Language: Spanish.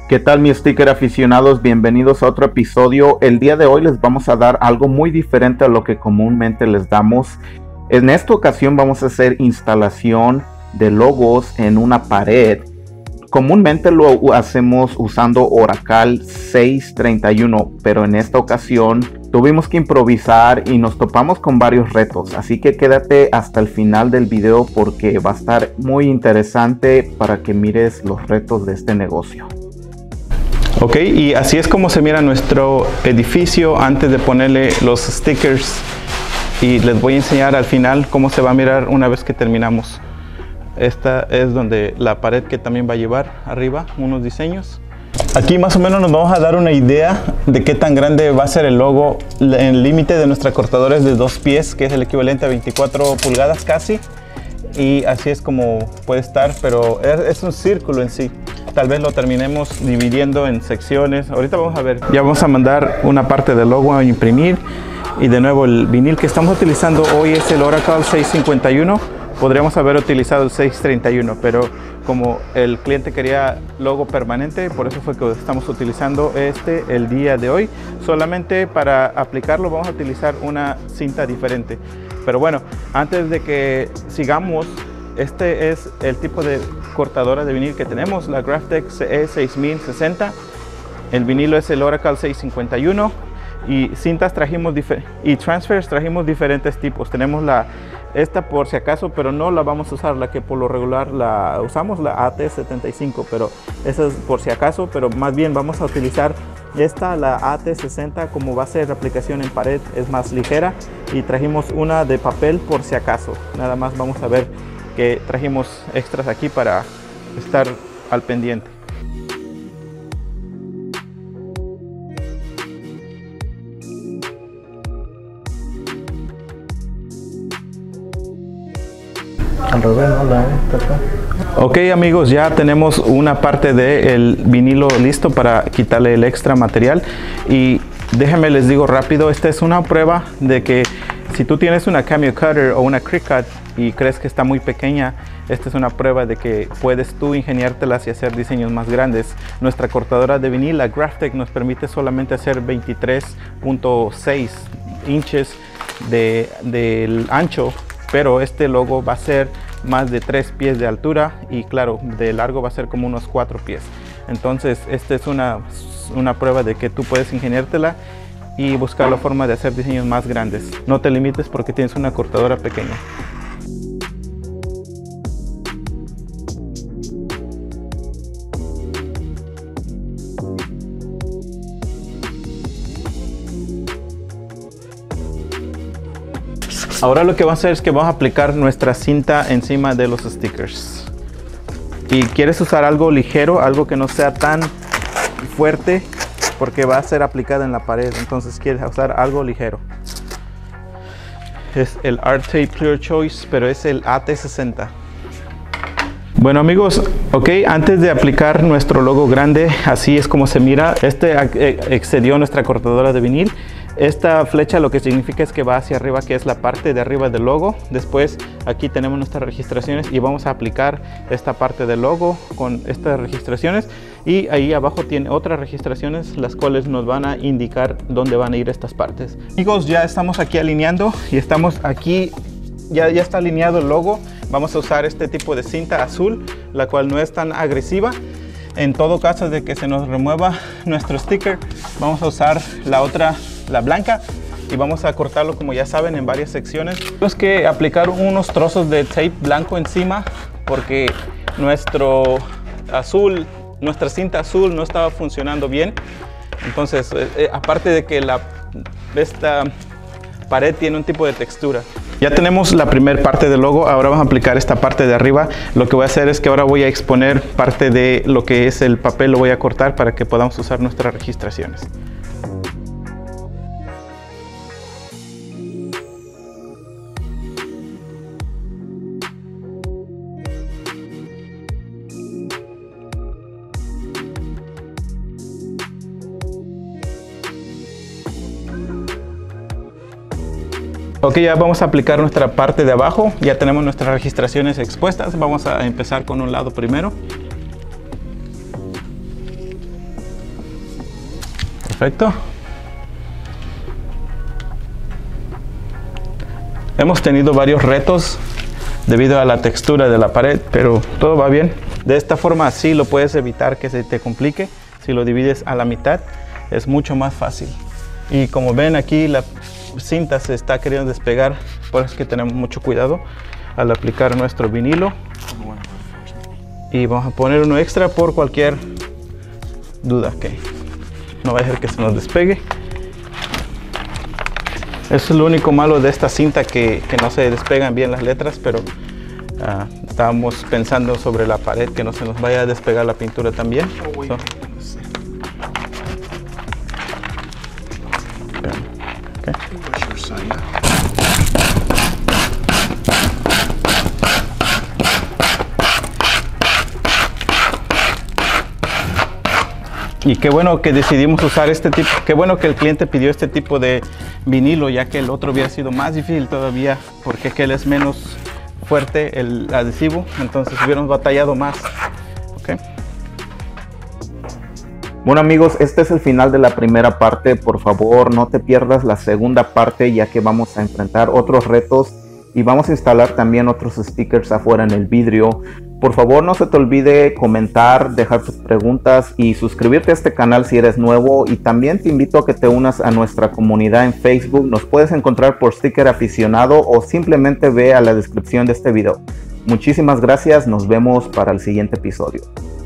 ¿Qué tal, mis sticker aficionados? Bienvenidos a otro episodio. El día de hoy les vamos a dar algo muy diferente a lo que comúnmente les damos. En esta ocasión vamos a hacer instalación de logos en una pared. Comúnmente lo hacemos usando Oracle 631, pero en esta ocasión tuvimos que improvisar y nos topamos con varios retos. Así que quédate hasta el final del video porque va a estar muy interesante para que mires los retos de este negocio. Ok, y así es como se mira nuestro edificio antes de ponerle los stickers, y les voy a enseñar al final cómo se va a mirar una vez que terminamos. Esta es donde la pared que también va a llevar arriba unos diseños. Aquí más o menos nos vamos a dar una idea de qué tan grande va a ser el logo. El límite de nuestra cortadora es de 2 pies, que es el equivalente a 24 pulgadas casi, y así es como puede estar, pero es un círculo en sí. Tal vez lo terminemos dividiendo en secciones. Ahorita vamos a ver. Ya vamos a mandar una parte del logo a imprimir. Y de nuevo, el vinil que estamos utilizando hoy es el Oracle 651. Podríamos haber utilizado el 631, pero como el cliente quería logo permanente, por eso fue que estamos utilizando el día de hoy. Solamente para aplicarlo vamos a utilizar una cinta diferente. Pero bueno, antes de que sigamos, este es el tipo de cortadora de vinil que tenemos, la Graphtex CE6060. El vinilo es el Oracle 651 y cintas trajimos y transfers trajimos diferentes tipos. Tenemos esta por si acaso, pero no la vamos a usar, la que por lo regular la usamos, la AT75, pero esa es por si acaso, pero más bien vamos a utilizar la AT60, como va a ser aplicación en pared, es más ligera, y trajimos una de papel por si acaso. Nada más vamos a ver que trajimos extras aquí para estar al pendiente. Ok, amigos, ya tenemos una parte del vinilo listo para quitarle el extra material, y déjenme les digo rápido, esta es una prueba de que si tú tienes una Cameo Cutter o una Cricut y crees que está muy pequeña, esta es una prueba de que puedes tú ingeniártelas y hacer diseños más grandes. Nuestra cortadora de vinil, la Graphtex, nos permite solamente hacer 23.6 inches del ancho, pero este logo va a ser más de 3 pies de altura y claro, de largo va a ser como unos 4 pies. Entonces esta es una prueba de que tú puedes ingeniártela y buscar la forma de hacer diseños más grandes. No te limites porque tienes una cortadora pequeña. Ahora lo que vamos a hacer es que vamos a aplicar nuestra cinta encima de los stickers. Y quieres usar algo ligero, algo que no sea tan fuerte, porque va a ser aplicada en la pared, entonces quieres usar algo ligero. Es el Art Tape Clear Choice, pero es el AT60. Bueno, amigos, ok, antes de aplicar nuestro logo grande, así es como se mira. Excedió nuestra cortadora de vinil. Esta flecha lo que significa es que va hacia arriba, que es la parte de arriba del logo. Después aquí tenemos nuestras registraciones y vamos a aplicar esta parte del logo con estas registraciones, y ahí abajo tiene otras registraciones las cuales nos van a indicar dónde van a ir estas partes. Amigos, ya estamos aquí alineando y estamos aquí, ya está alineado el logo. Vamos a usar este tipo de cinta azul, la cual no es tan agresiva. En todo caso de que se nos remueva nuestro sticker, vamos a usar la blanca, y vamos a cortarlo, como ya saben, en varias secciones. Tenemos que aplicar unos trozos de tape blanco encima porque nuestra cinta azul no estaba funcionando bien. Entonces, aparte de que esta pared tiene un tipo de textura. Ya tenemos la primera parte del logo, ahora vamos a aplicar esta parte de arriba. Lo que voy a hacer es que ahora voy a exponer parte de lo que es el papel, lo voy a cortar para que podamos usar nuestras registraciones. Ok, ya vamos a aplicar nuestra parte de abajo. Ya tenemos nuestras registraciones expuestas. Vamos a empezar con un lado primero. Perfecto. Hemos tenido varios retos debido a la textura de la pared, pero todo va bien. De esta forma así lo puedes evitar que se te complique. Si lo divides a la mitad es mucho más fácil. Y como ven aquí la cinta se está queriendo despegar, por eso es que tenemos mucho cuidado al aplicar nuestro vinilo. Y vamos a poner uno extra por cualquier duda que no vaya a ser que se nos despegue. Eso es lo único malo de esta cinta, que no se despegan bien las letras, pero estábamos pensando sobre la pared, que no se nos vaya a despegar la pintura también. Y qué bueno que decidimos usar este tipo, qué bueno que el cliente pidió este tipo de vinilo, ya que el otro hubiera sido más difícil todavía, porque aquel es menos fuerte el adhesivo, entonces hubiéramos batallado más. Okay. Bueno amigos, este es el final de la primera parte. Por favor no te pierdas la segunda parte, ya que vamos a enfrentar otros retos y vamos a instalar también otros stickers afuera en el vidrio. Por favor no se te olvide comentar, dejar tus preguntas y suscribirte a este canal si eres nuevo, y también te invito a que te unas a nuestra comunidad en Facebook. Nos puedes encontrar por Sticker Aficionado o simplemente ve a la descripción de este video. Muchísimas gracias, nos vemos para el siguiente episodio.